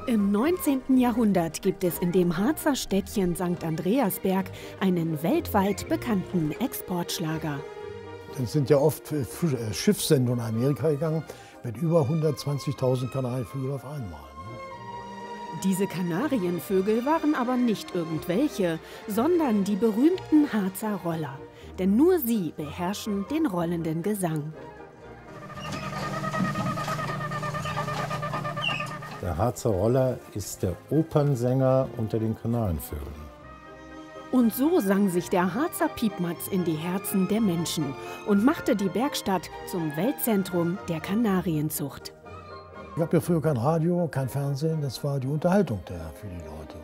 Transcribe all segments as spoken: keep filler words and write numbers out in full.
Im neunzehnten Jahrhundert gibt es in dem Harzer Städtchen Sankt Andreasberg einen weltweit bekannten Exportschlager. Es sind ja oft Schiffssendungen in Amerika gegangen mit über hundertzwanzigtausend Kanarienvögeln auf einmal. Diese Kanarienvögel waren aber nicht irgendwelche, sondern die berühmten Harzer Roller. Denn nur sie beherrschen den rollenden Gesang. Der Harzer Roller ist der Opernsänger unter den Kanarienvögeln. Und so sang sich der Harzer Piepmatz in die Herzen der Menschen und machte die Bergstadt zum Weltzentrum der Kanarienzucht. Es gab ja früher kein Radio, kein Fernsehen, das war die Unterhaltung der, für die Leute.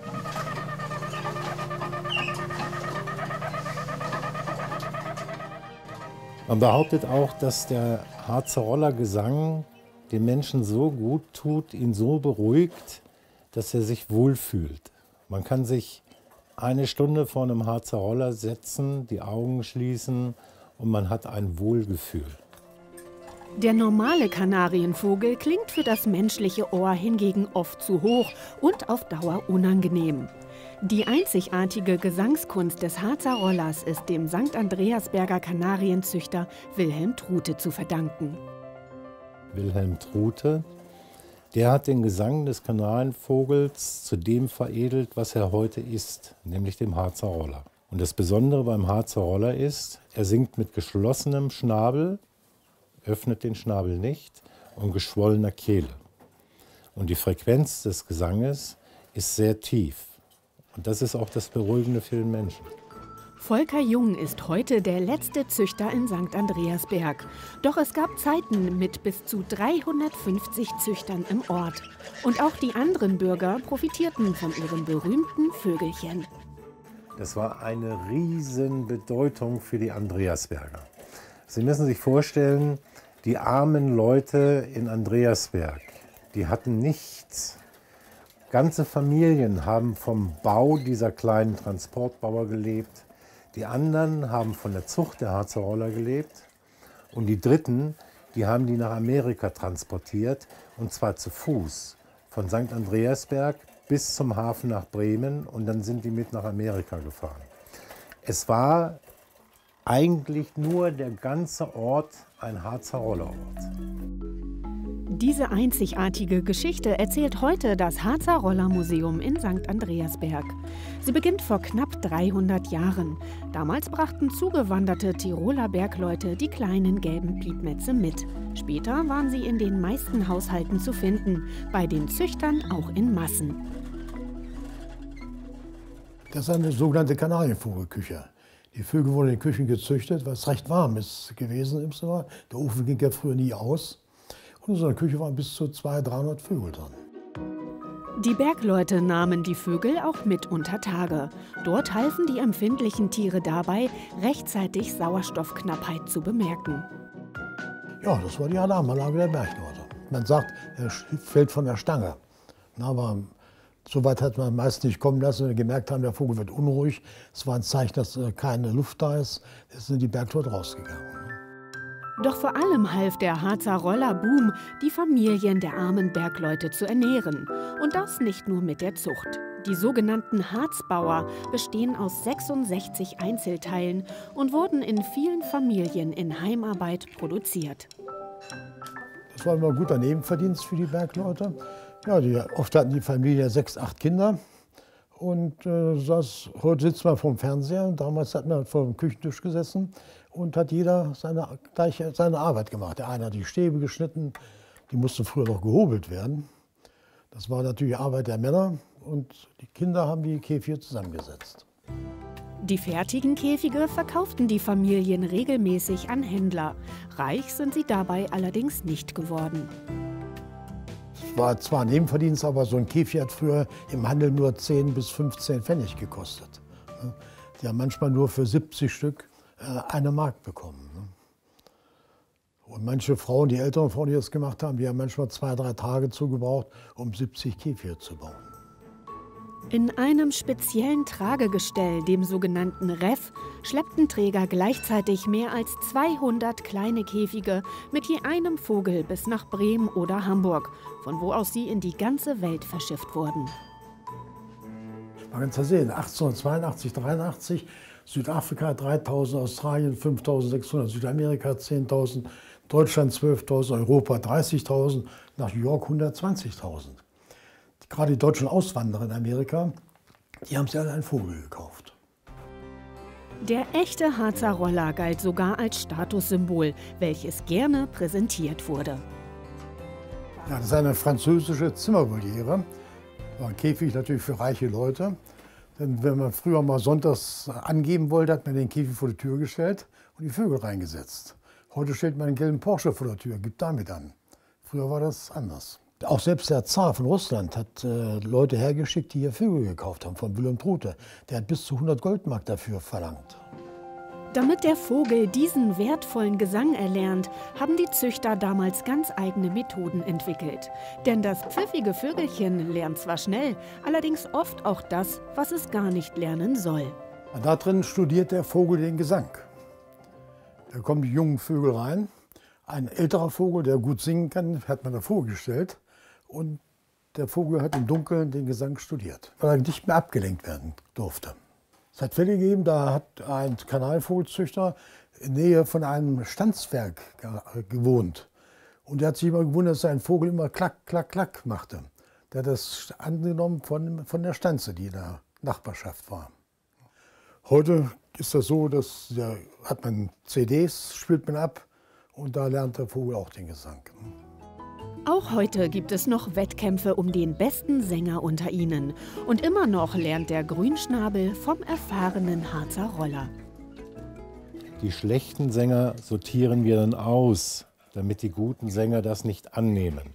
Man behauptet auch, dass der Harzer Rollergesang den Menschen so gut tut, ihn so beruhigt, dass er sich wohlfühlt. Man kann sich eine Stunde vor einem Harzer Roller setzen, die Augen schließen und man hat ein Wohlgefühl. Der normale Kanarienvogel klingt für das menschliche Ohr hingegen oft zu hoch und auf Dauer unangenehm. Die einzigartige Gesangskunst des Harzer Rollers ist dem Sankt Andreasberger Kanarienzüchter Wilhelm Trute zu verdanken. Wilhelm Trute, der hat den Gesang des Kanarienvogels zu dem veredelt, was er heute ist, nämlich dem Harzer Roller. Und das Besondere beim Harzer Roller ist, er singt mit geschlossenem Schnabel, öffnet den Schnabel nicht, und geschwollener Kehle. Und die Frequenz des Gesanges ist sehr tief. Und das ist auch das Beruhigende für den Menschen. Volker Jung ist heute der letzte Züchter in Sankt Andreasberg. Doch es gab Zeiten mit bis zu dreihundertfünfzig Züchtern im Ort. Und auch die anderen Bürger profitierten von ihren berühmten Vögelchen. Das war eine Riesenbedeutung für die Andreasberger. Sie müssen sich vorstellen, die armen Leute in Andreasberg, die hatten nichts. Ganze Familien haben vom Bau dieser kleinen Transportbauer gelebt. Die anderen haben von der Zucht der Harzer Roller gelebt. Und die Dritten, die haben die nach Amerika transportiert, und zwar zu Fuß. Von Sankt Andreasberg bis zum Hafen nach Bremen, und dann sind die mit nach Amerika gefahren. Es war eigentlich nur der ganze Ort ein Harzer Rollerort. Diese einzigartige Geschichte erzählt heute das Harzer Rollermuseum in Sankt Andreasberg. Sie beginnt vor knapp dreihundert Jahren. Damals brachten zugewanderte Tiroler Bergleute die kleinen gelben Piepmätze mit. Später waren sie in den meisten Haushalten zu finden, bei den Züchtern auch in Massen. Das ist eine sogenannte Kanarienvogelküche. Die Vögel wurden in den Küchen gezüchtet, weil es recht warm ist gewesen im Sommer. Der Ofen ging ja früher nie aus. Und in so einer Küche waren bis zu zweihundert, dreihundert Vögel drin. Die Bergleute nahmen die Vögel auch mit unter Tage. Dort halfen die empfindlichen Tiere dabei, rechtzeitig Sauerstoffknappheit zu bemerken. Ja, das war die Alarmanlage der Bergleute. Man sagt, er fällt von der Stange. Aber so weit hat man meist nicht kommen lassen, wenn wir gemerkt haben, der Vogel wird unruhig. Es war ein Zeichen, dass keine Luft da ist. Jetzt sind die Bergleute rausgegangen. Doch vor allem half der Harzer Roller-Boom, die Familien der armen Bergleute zu ernähren. Und das nicht nur mit der Zucht. Die sogenannten Harzbauer bestehen aus sechsundsechzig Einzelteilen und wurden in vielen Familien in Heimarbeit produziert. Das war immer ein guter Nebenverdienst für die Bergleute. Ja, die, oft hatten die Familie sechs, acht Kinder. Und äh, saß, heute sitzt man vor dem Fernseher. Damals hat man vor dem Küchentisch gesessen und hat jeder seine, gleich seine Arbeit gemacht. Der eine hat die Stäbe geschnitten, die mussten früher noch gehobelt werden. Das war natürlich Arbeit der Männer, und die Kinder haben die Käfige zusammengesetzt. Die fertigen Käfige verkauften die Familien regelmäßig an Händler. Reich sind sie dabei allerdings nicht geworden. Es war zwar ein Nebenverdienst, aber so ein Käfig hat früher im Handel nur zehn bis fünfzehn Pfennig gekostet. Die haben manchmal nur für siebzig Stück eine Mark bekommen. Und manche Frauen, die älteren Frauen, die das gemacht haben, die haben manchmal zwei, drei Tage zugebraucht, um siebzig Käfige zu bauen. In einem speziellen Tragegestell, dem sogenannten Reff, schleppten Träger gleichzeitig mehr als zweihundert kleine Käfige mit je einem Vogel bis nach Bremen oder Hamburg, von wo aus sie in die ganze Welt verschifft wurden. Man kann es ja sehen, achtzehnhundertzweiundachtzig, dreiundachtzig, Südafrika dreitausend, Australien fünftausendsechshundert, Südamerika zehntausend, Deutschland zwölftausend, Europa dreißigtausend, nach New York hundertzwanzigtausend. Gerade die deutschen Auswanderer in Amerika, die haben sich alle einen Vogel gekauft. Der echte Harzer Roller galt sogar als Statussymbol, welches gerne präsentiert wurde. Ja, das ist eine französische Zimmervoliere. Das war ein Käfig natürlich für reiche Leute. Denn wenn man früher mal sonntags angeben wollte, hat man den Käfig vor die Tür gestellt und die Vögel reingesetzt. Heute stellt man einen gelben Porsche vor der Tür, gibt damit an. Früher war das anders. Auch selbst der Zar von Russland hat äh, Leute hergeschickt, die hier Vögel gekauft haben, von Wilhelm Trute. Der hat bis zu hundert Goldmark dafür verlangt. Damit der Vogel diesen wertvollen Gesang erlernt, haben die Züchter damals ganz eigene Methoden entwickelt. Denn das pfiffige Vögelchen lernt zwar schnell, allerdings oft auch das, was es gar nicht lernen soll. Da drin studiert der Vogel den Gesang. Da kommen die jungen Vögel rein. Ein älterer Vogel, der gut singen kann, hat man davor gestellt. Und der Vogel hat im Dunkeln den Gesang studiert, weil er nicht mehr abgelenkt werden durfte. Es hat Fälle gegeben, da hat ein Kanalvogelzüchter in der Nähe von einem Stanzwerk gewohnt. Und der hat sich immer gewundert, dass sein Vogel immer klack, klack, klack machte. Der hat das angenommen von, von der Stanze, die in der Nachbarschaft war. Heute ist das so, dass da hat man C Ds, spielt man ab und da lernt der Vogel auch den Gesang. Auch heute gibt es noch Wettkämpfe um den besten Sänger unter ihnen. Und immer noch lernt der Grünschnabel vom erfahrenen Harzer Roller. Die schlechten Sänger sortieren wir dann aus, damit die guten Sänger das nicht annehmen.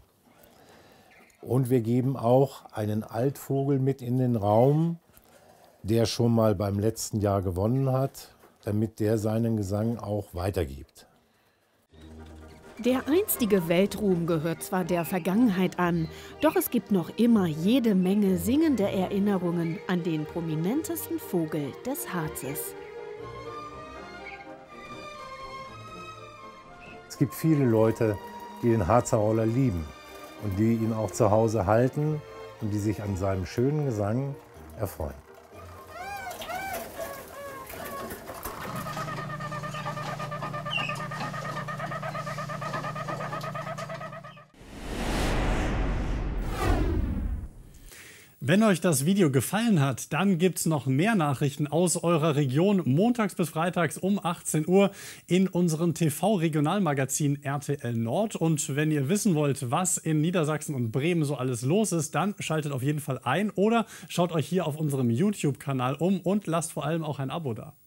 Und wir geben auch einen Altvogel mit in den Raum, der schon mal beim letzten Jahr gewonnen hat, damit der seinen Gesang auch weitergibt. Der einstige Weltruhm gehört zwar der Vergangenheit an, doch es gibt noch immer jede Menge singende Erinnerungen an den prominentesten Vogel des Harzes. Es gibt viele Leute, die den Harzer Roller lieben und die ihn auch zu Hause halten und die sich an seinem schönen Gesang erfreuen. Wenn euch das Video gefallen hat, dann gibt es noch mehr Nachrichten aus eurer Region montags bis freitags um achtzehn Uhr in unserem T V-Regionalmagazin R T L Nord. Und wenn ihr wissen wollt, was in Niedersachsen und Bremen so alles los ist, dann schaltet auf jeden Fall ein oder schaut euch hier auf unserem YouTube-Kanal um und lasst vor allem auch ein Abo da.